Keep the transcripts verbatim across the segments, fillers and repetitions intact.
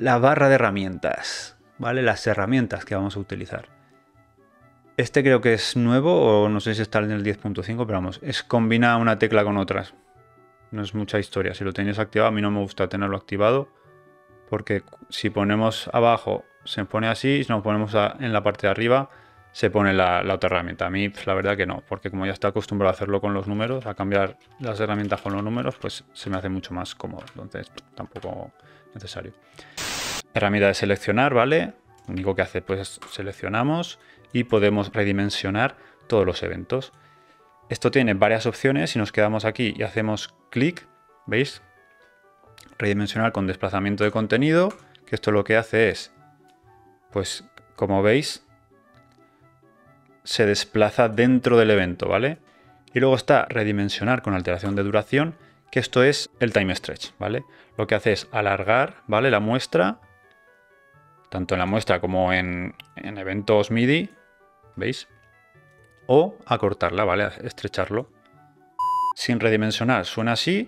la barra de herramientas, ¿vale? Las herramientas que vamos a utilizar. Este creo que es nuevo, o no sé si está en el diez punto cinco, pero vamos, es combina una tecla con otras. No es mucha historia. Si lo tenéis activado, a mí no me gusta tenerlo activado, porque si ponemos abajo se pone así, y si nos ponemos a, en la parte de arriba se pone la, la otra herramienta. A mí pues, la verdad que no, porque como ya está acostumbrado a hacerlo con los números, a cambiar las herramientas con los números, pues se me hace mucho más cómodo. Entonces tampoco necesario. Herramienta de seleccionar, ¿vale? Lo único que hace pues seleccionamos y podemos redimensionar todos los eventos. Esto tiene varias opciones. Si nos quedamos aquí y hacemos clic, ¿veis? Redimensionar con desplazamiento de contenido, que esto lo que hace es, pues como veis, se desplaza dentro del evento, ¿vale? Y luego está redimensionar con alteración de duración, que esto es el time stretch, ¿vale? Lo que hace es alargar, ¿vale? La muestra, tanto en la muestra como en, en eventos M I D I, ¿veis? O acortarla, ¿vale? Estrecharlo. Sin redimensionar suena así.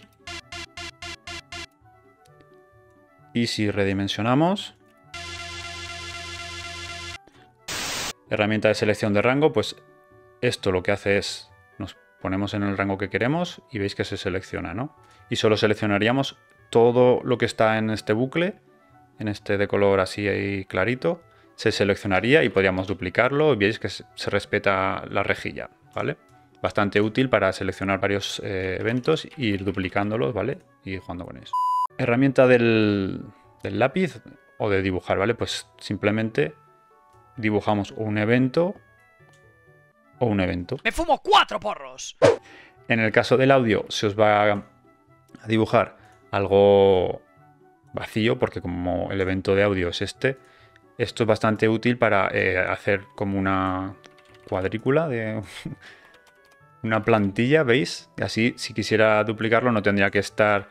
Y si redimensionamos, herramienta de selección de rango, pues esto lo que hace es, nos ponemos en el rango que queremos y veis que se selecciona, ¿no? Y solo seleccionaríamos todo lo que está en este bucle, en este de color así ahí clarito, se seleccionaría y podríamos duplicarlo y veis que se respeta la rejilla, ¿vale? Bastante útil para seleccionar varios eh, eventos e ir duplicándolos, ¿vale? Y jugando con eso. Herramienta del, del lápiz o de dibujar, ¿vale? Pues simplemente dibujamos un evento o un evento. ¡Me fumo cuatro porros! En el caso del audio se os va a dibujar algo vacío, porque como el evento de audio es este, esto es bastante útil para eh, hacer como una cuadrícula de una plantilla, ¿veis? Y así, si quisiera duplicarlo, no tendría que estar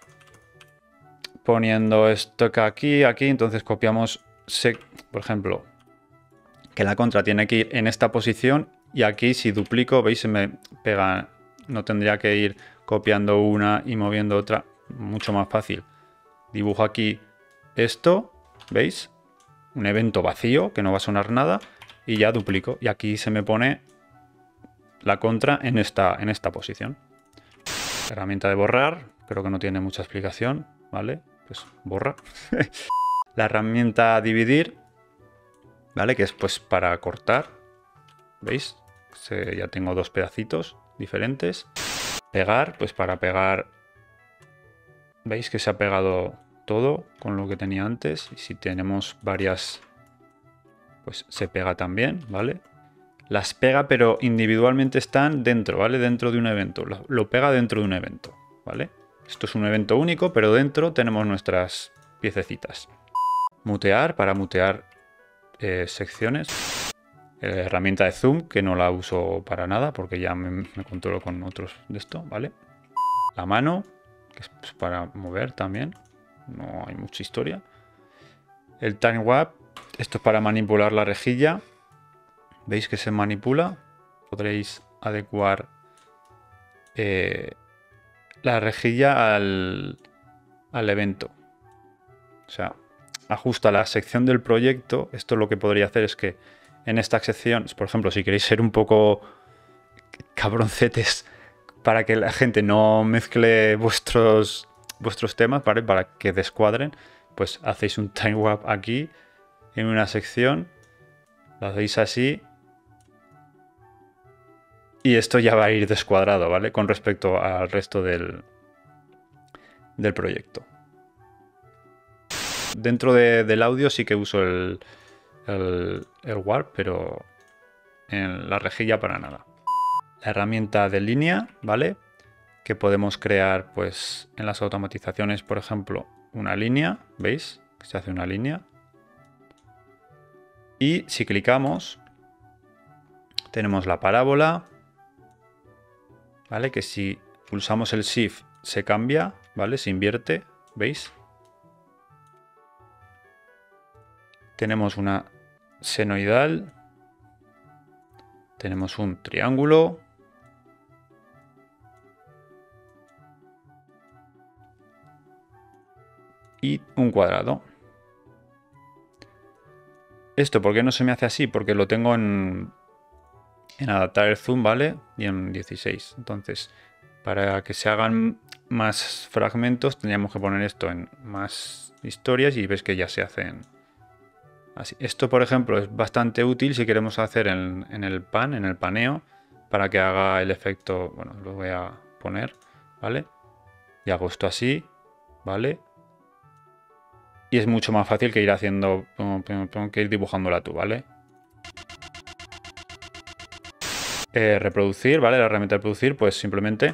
poniendo esto aquí, aquí, entonces copiamos, por ejemplo, que la contra tiene que ir en esta posición y aquí si duplico, veis, se me pega, no tendría que ir copiando una y moviendo otra, mucho más fácil. Dibujo aquí esto, ¿veis? Un evento vacío que no va a sonar nada y ya duplico y aquí se me pone la contra en esta, en esta posición. Herramienta de borrar, creo que no tiene mucha explicación, ¿vale? Pues borra. La herramienta dividir, ¿vale? Que es pues para cortar, ¿veis? Se, ya tengo dos pedacitos diferentes. Pegar, pues para pegar, ¿veis que se ha pegado todo con lo que tenía antes? Y si tenemos varias, pues se pega también, ¿vale? Las pega, pero individualmente están dentro, ¿vale? Dentro de un evento. Lo, lo pega dentro de un evento, ¿vale? Esto es un evento único, pero dentro tenemos nuestras piececitas. Mutear, para mutear eh, secciones. Eh, herramienta de zoom, que no la uso para nada, porque ya me, me controlo con otros de esto, ¿vale? La mano, que es pues, para mover también. No hay mucha historia. El time warp, esto es para manipular la rejilla. ¿Veis que se manipula? Podréis adecuar eh, la rejilla al, al evento. O sea, ajusta la sección del proyecto. Esto lo que podría hacer es que en esta sección, por ejemplo, si queréis ser un poco cabroncetes para que la gente no mezcle vuestros, vuestros temas, ¿vale? Para que descuadren, pues hacéis un time warp aquí en una sección, lo hacéis así y esto ya va a ir descuadrado, ¿vale? Con respecto al resto del, del proyecto. Dentro de, del audio sí que uso el, el, el warp, pero en la rejilla para nada. La herramienta de línea, ¿vale? Que podemos crear, pues, en las automatizaciones, por ejemplo, una línea, ¿veis? Que se hace una línea. Y si clicamos, tenemos la parábola, ¿vale? Que si pulsamos el Shift se cambia, ¿vale? Se invierte, ¿veis? Tenemos una senoidal, tenemos un triángulo, y un cuadrado. Esto, ¿por qué no se me hace así? Porque lo tengo en, en adaptar el zoom, ¿vale? Y en dieciséis. Entonces, para que se hagan más fragmentos, tendríamos que poner esto en más historias y ves que ya se hacen así. Esto, por ejemplo, es bastante útil si queremos hacer en, en el pan, en el paneo, para que haga el efecto. Bueno, lo voy a poner, ¿vale? Y hago esto así, ¿vale? Y es mucho más fácil que ir haciendo, que ir dibujándola tú, ¿vale? Eh, reproducir, ¿vale? La herramienta de reproducir, pues simplemente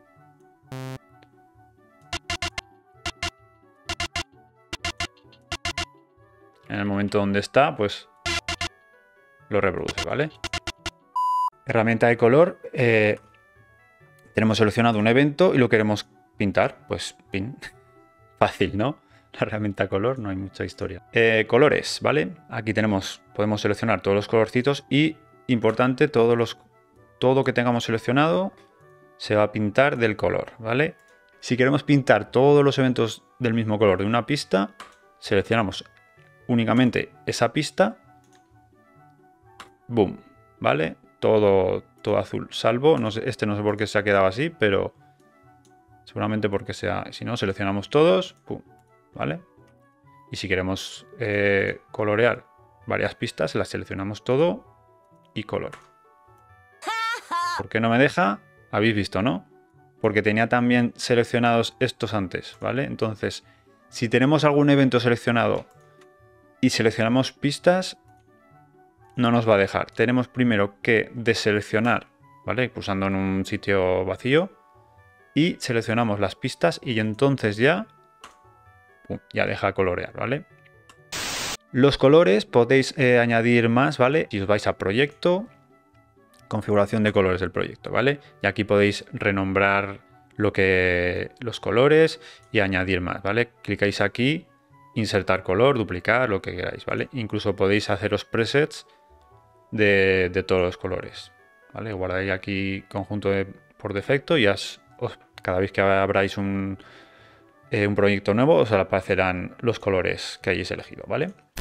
en el momento donde está, pues lo reproduce, ¿vale? Herramienta de color, eh, tenemos seleccionado un evento y lo queremos pintar, pues pin. Fácil, ¿no? La herramienta color, no hay mucha historia. Eh, colores, ¿vale? Aquí tenemos, podemos seleccionar todos los colorcitos y, importante, todos los, todo que tengamos seleccionado se va a pintar del color, ¿vale? Si queremos pintar todos los eventos del mismo color de una pista, seleccionamos únicamente esa pista, boom, ¿vale? Todo, todo azul, salvo, no sé, este no sé por qué se ha quedado así, pero seguramente porque sea, si no, seleccionamos todos, pum, ¿vale? Y si queremos eh, colorear varias pistas, las seleccionamos todo y color. ¿Por qué no me deja? Habéis visto, ¿no? Porque tenía también seleccionados estos antes, ¿vale? Entonces, si tenemos algún evento seleccionado y seleccionamos pistas, no nos va a dejar. Tenemos primero que deseleccionar, ¿vale? Pulsando en un sitio vacío y seleccionamos las pistas y entonces ya, pum, ya deja colorear, ¿vale? Los colores podéis eh, añadir más, ¿vale? Si os vais a proyecto, configuración de colores del proyecto, ¿vale? Y aquí podéis renombrar lo que, los colores y añadir más, ¿vale? Clicáis aquí, insertar color, duplicar, lo que queráis, ¿vale? Incluso podéis haceros presets de, de todos los colores, ¿vale? Guardáis aquí conjunto de, por defecto y as, os, cada vez que abráis un, eh, un proyecto nuevo os aparecerán los colores que hayáis elegido, ¿vale?